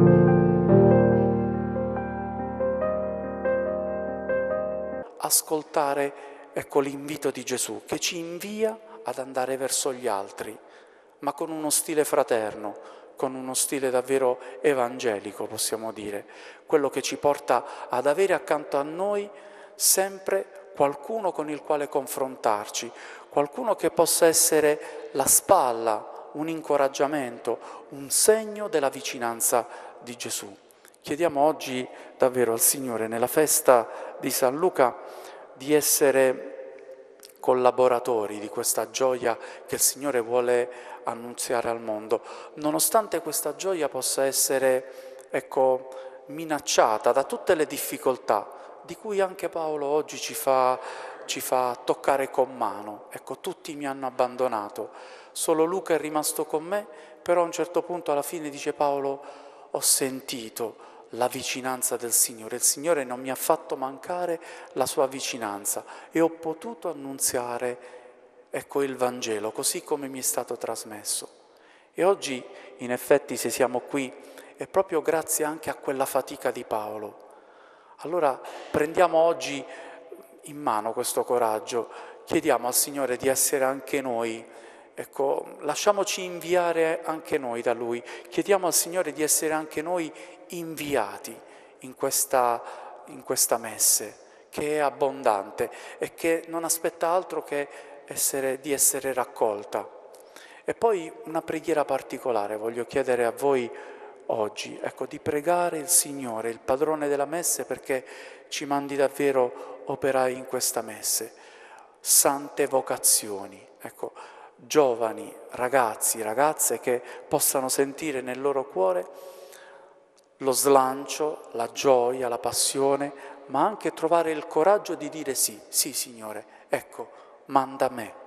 Ascoltare, ecco, l'invito di Gesù che ci invia ad andare verso gli altri, ma con uno stile fraterno, con uno stile davvero evangelico, possiamo dire, quello che ci porta ad avere accanto a noi sempre qualcuno con il quale confrontarci, qualcuno che possa essere la spalla, un incoraggiamento, un segno della vicinanza di Gesù. Chiediamo oggi davvero al Signore, nella festa di San Luca, di essere collaboratori di questa gioia che il Signore vuole annunziare al mondo, nonostante questa gioia possa essere, ecco, minacciata da tutte le difficoltà di cui anche Paolo oggi ci fa toccare con mano. Ecco, tutti mi hanno abbandonato, solo Luca è rimasto con me, però a un certo punto alla fine dice Paolo, ho sentito la vicinanza del Signore, il Signore non mi ha fatto mancare la sua vicinanza e ho potuto annunziare, ecco, il Vangelo, così come mi è stato trasmesso. E oggi, in effetti, se siamo qui, è proprio grazie anche a quella fatica di Paolo. Allora prendiamo oggi in mano questo coraggio, chiediamo al Signore di essere anche noi, ecco, lasciamoci inviare anche noi da Lui, chiediamo al Signore di essere anche noi inviati in questa messe, che è abbondante e che non aspetta altro che di essere raccolta. E poi una preghiera particolare voglio chiedere a voi oggi, ecco, di pregare il Signore, il padrone della messe, perché ci mandi davvero operai in questa messe, sante vocazioni, ecco, giovani, ragazzi, ragazze che possano sentire nel loro cuore lo slancio, la gioia, la passione, ma anche trovare il coraggio di dire sì, sì Signore, ecco, manda me.